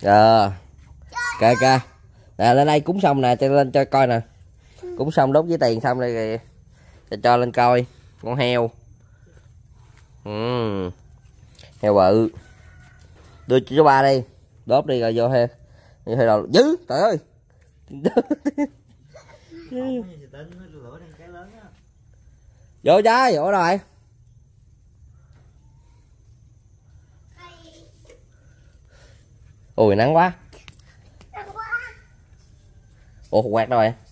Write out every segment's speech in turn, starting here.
Ờ. Kìa kìa. Nè lên đây cúng xong nè, cho lên cho coi nè. Cúng xong đốt với tiền xong đây cho lên coi con heo. Heo bự. Đưa cho ba đi. Đốt đi rồi vô he. Hơi đầu dữ, trời ơi. Vô chơi, ủa rồi. Ui nắng quá. Ủa quạt đâu rồi?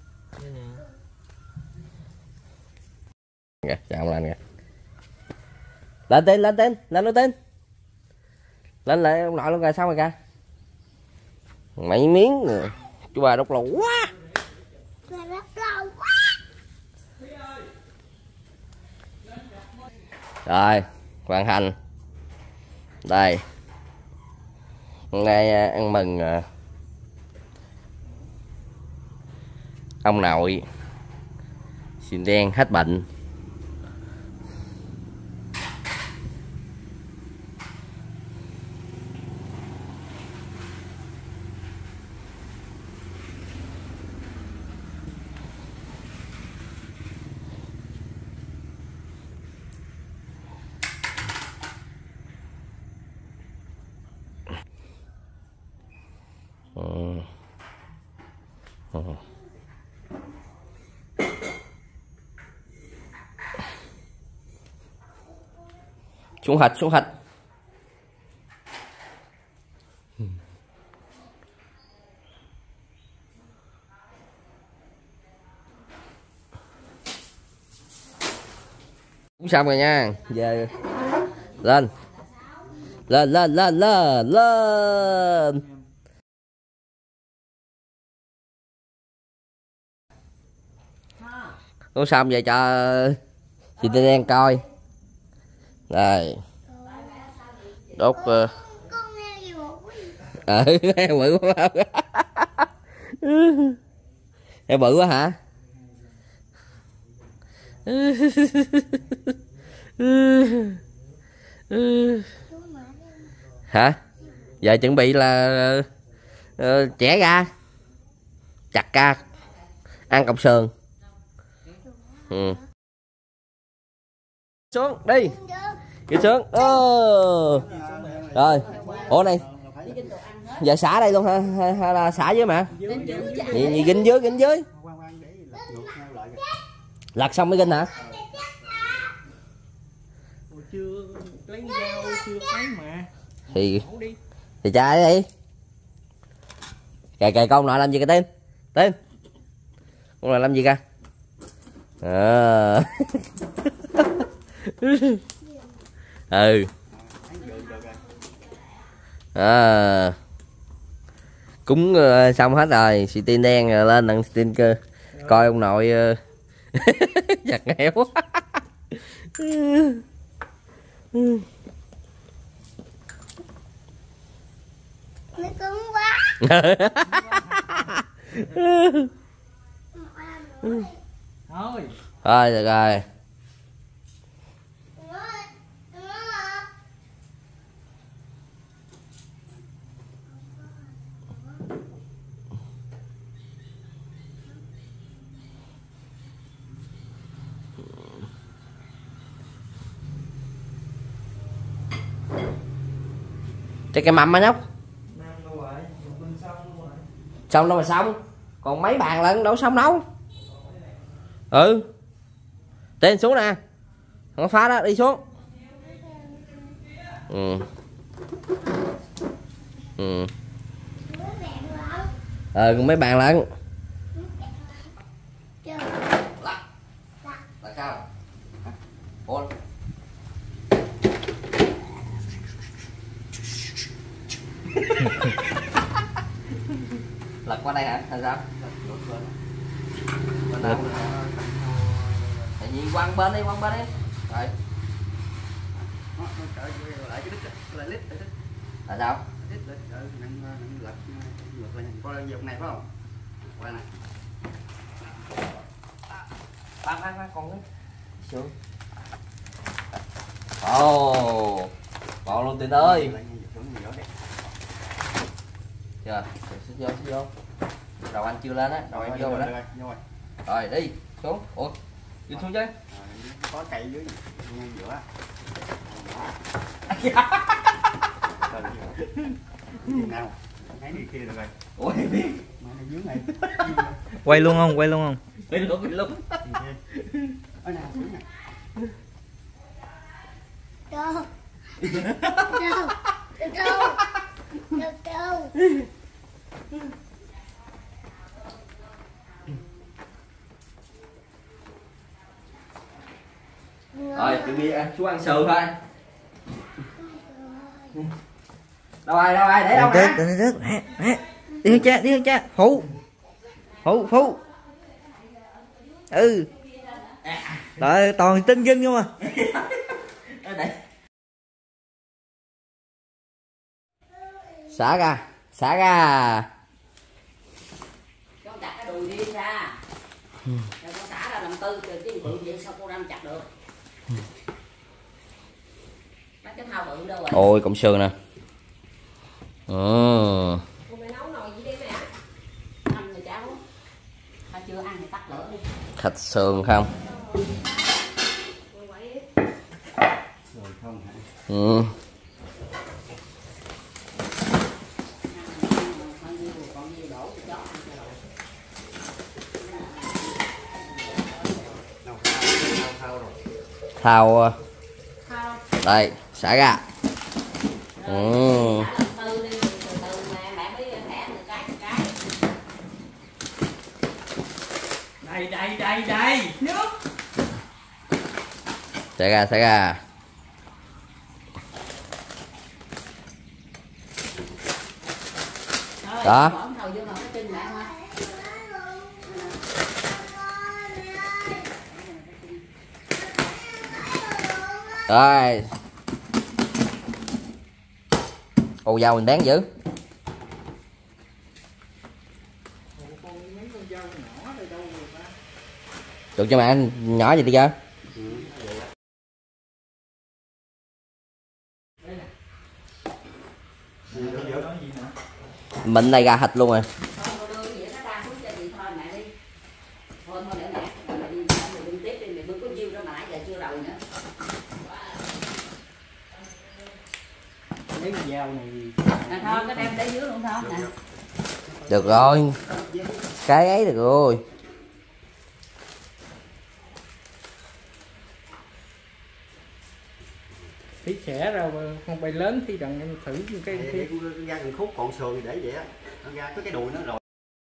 Kìa, chào lên kìa. Lên tên, lên tên, lên lên tên. Lên lại ông nội luôn rồi sao rồi kìa. Mấy miếng chú bà đốt lâu quá. Rồi, hoàn thành. Đây. Hôm nay ăn mừng ông nội xin đen hết bệnh. Xuống hịch, xuống hịch. Cũng xong rồi nha. Giờ lên. Lên lên lên lên lên. Cũng xong về cho chị Tiên Đen coi. Đây. Đốt heo bự quá. Heo bự quá hả? Hả? Giờ chuẩn bị là chẻ ra, chặt ra, ăn cọng sườn. Xuống đi, đi xuống. Rồi, ủa này, giờ xả đây luôn hả? Hay là xả dưới mà? Gì ginh dưới, ginh dưới. Lật xong mới ginh hả? Chưa lấy dao, chưa ấy mà. Thì chạy đi. Kìa con nội làm gì kìa Tiên? Tiên. Con nội làm gì kìa? Cúng xong hết rồi, xì tin đen rồi lên đằng tin cơ. Coi ông nội giặt nghèo. Nó cứng quá. Thôi được rồi. Cho cái mâm á nhóc. Xong đâu mà xong. Còn mấy bàn lận đâu xong đâu. Tên xuống nè. Không có phá đó, đi xuống. Còn mấy bàn lận. Là sao? Ủa? Lật qua đây hả? Hay sao? Bên nào? Tự nhiên quăng bên đi, quăng bên đi. Rồi. Lại cái đít, lại lít, lại đít. Là sao? Lít lít, nặng lật lại coi vòng này phải không? Qua này. Khoan con cái sườn. Ồ. Còn luôn Tiên ơi. Chưa, xích vô. Đầu anh chưa lên á, đầu em vô rồi đó. Rồi đi, xuống. Ủa, đi xuống chứ. Có cây dưới ngay giữa. Nào, thấy đi kia được rồi. Ủa em biết. Mà này dưới này. Quay luôn không? Quay luôn không? Quay luôn. Ở nào xuống nè. Đâu. Đâu. Rồi, chuẩn bị xuống ăn sườn thôi. Đâu ai, để đâu nè. Nè. Đi hơn cha. Phụ. Ừ. Đợi toàn tinh dân không à. Xả ra. Con chặt cái đùi đi ra. Rồi con xả ra làm tư rồi chứ bự vậy sao cô đâm chặt được. Bắt cái thao bự đâu rồi. Ôi cọng sườn nè. Cô mày nấu nồi gì đi mẹ? Ăn rồi cháu. Tao chưa ăn thì tắt lửa đi. Thịt sườn không? Rồi không hả? Ừ. Thao đây, xả ra. Đây. Nước. Xả ra. Đó. Rồi. Ồ dao mình đáng dữ. Được cho mẹ nhỏ gì đi chưa? Mình đây ra thịt luôn rồi. Lấy cái dao này. Thôi cái đem để dưới luôn thôi nè. Được rồi. Cái ấy được rồi. Tí xẻ ra con bay lớn thì đặng em thử cái ra gần khúc còn sườn thì để vậy á. Nó ra có cái đùi nó rồi.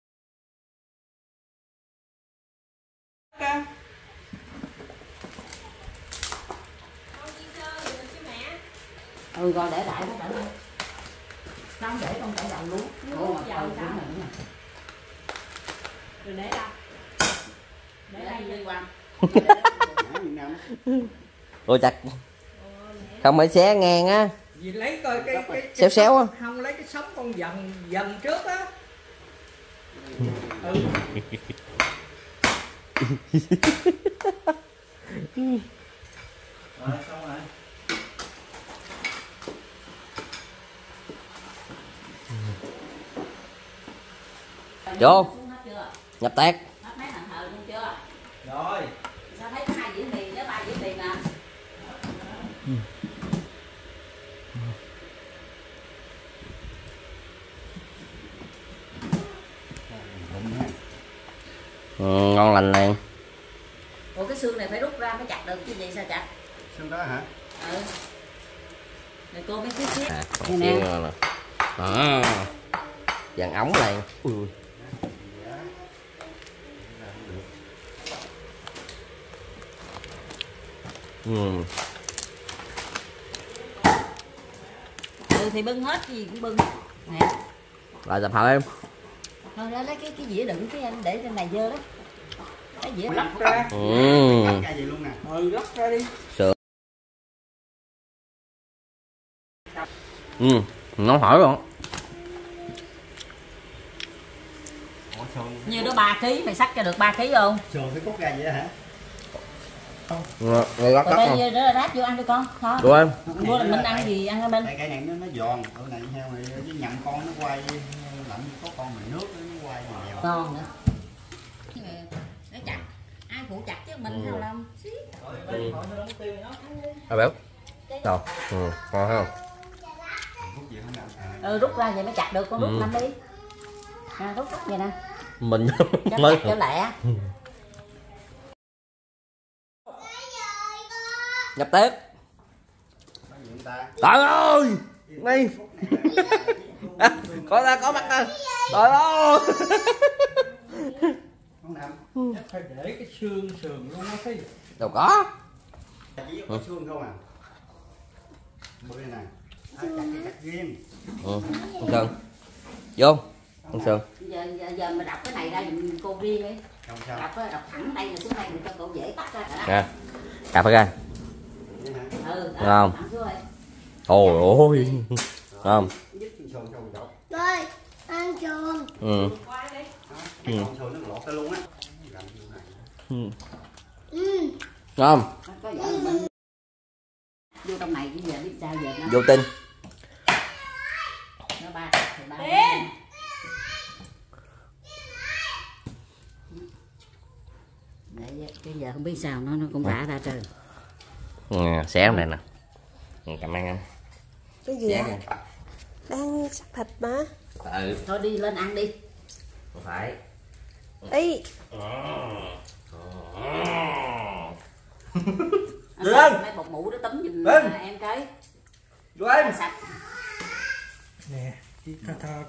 Ừ rồi để đại nó đỡ. Không để con cải dầu luôn. Ủa mà dầu sao nữa. Rồi để đâu? Để đây liên quan. Ôi chặt. Không phải xé ngang á. Vì lấy coi cái xéo á. Không lấy cái sống con dần trước á. Ừ. Rồi xong rồi. Vô. Nhập tét. Hết mấy thằng thờ luôn chưa? Rồi. Sao thấy có 2 dĩa mì với 3 dĩa mì nè. Ngon lành liền. Ủa cái xương này phải rút ra mới chặt được chứ gì sao chặt? Xương đó hả? Ừ. Rồi cô mới xếp. Còn xíu nữa nè. Đó. Vàng ống liền. Ui. Ừ thì bưng hết gì cũng bưng. Nè. Rồi tập hợp em. Thôi lấy cái dĩa đựng cái anh để trên này dơ đấy. Cái dĩa Lắp ra. Lắp ra vậy luôn nè. Ừ lắp ra đi. Sữa. Ngon hỏi luôn. Nhiêu đó 3 kg mày xách cho được 3 kg không? Sườn phải cút ra vậy hả? Rồi lát Rồi không? bây giờ ráp vô ăn đi con. Thôi. Được em. Mua là mình ăn gì ăn ở bên. Cái này nó giòn, cái này heo này với nhầm con nó quay làm như có con mình nước nó quay mà đèo. Con nữa để chặt, ai phụ chặt chứ mình sao làm xí. Béo đâu ngon không? Rút gì không nè. Rút ra vậy mới chặt được, con rút nằm đi. Rút vậy nè, Mình cho mới chặt cho lẹ. nhập tép. Nói gì ta? Trời ơi này có ra có mặt nè. Trời ơi Không nằm. Phải để cái xương sườn luôn á thấy. đâu có. Chỉ có xương không à. Bữa này nè. Cắt riêng. Con Sơn vô con Sơn. Giờ mà đập cái này ra giùm cô riêng đi. Không sao. Đập thẳng đây là xuống đây để cho cậu dễ cắt ra. Nè cặp phải ra Ừ, không? Ôi ôi không? Giúp xương sườn chỗ. Rồi, ăn chuồng. Ừ. Cái con sườn nó lột ra luôn á. Ngon. Có vợ mình vô trong này chứ giờ biết sao giờ nó. Vô tin. Nó ba. Cái giờ không biết sao nó cũng bả ra trời. Xé này nè. Cầm ăn anh. Cái gì vậy? Đang sắc thịt mà. Ừ. Thôi đi lên ăn đi. Không phải. Ý. Lên. Mấy bột mũ đó tấm giùm Lên. em cái. Vô em. Sạch. Nè, thơ.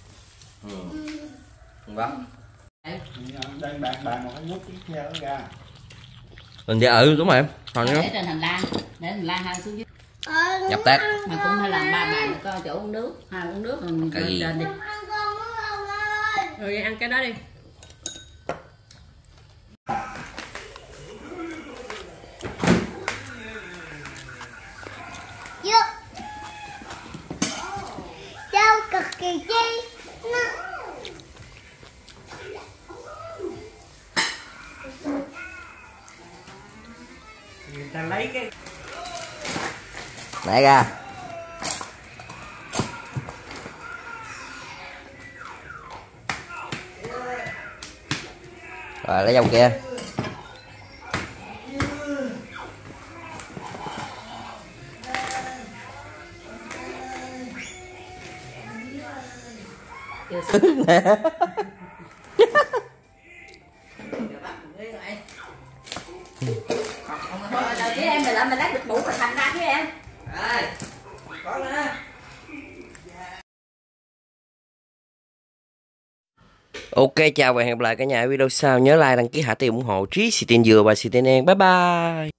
Vâng. Đây bạn một cái nước tiếp theo nó ra. Mình dạ đúng rồi em. Còn Để nữa. trên hành lang, để hành lang hai xuống dưới. Nhập tép. Mà cũng hay làm ba bàn có chỗ uống nước, hai uống nước rồi mình Cái gì? lên đi. Ăn con muốn không ơi. Rồi ăn cái đó đi. Chưa. Châu cực kỳ chi. Người ta lấy cái Nãy ra. Rồi lấy dòng kia. Nè. Thôi đầu chứ em mình làm mình lấy bịch mũ rồi thành ra chứ em. Ok chào và hẹn gặp lại cả nhà ở video sau. Nhớ like, đăng ký, hạ tiền ủng hộ Trí, Xì Tiền Dừa và Xì Tiền Đen. Bye bye.